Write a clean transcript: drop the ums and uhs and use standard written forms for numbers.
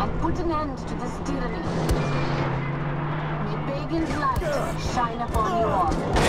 and put an end to this tyranny. May Pagan's light shine upon you all.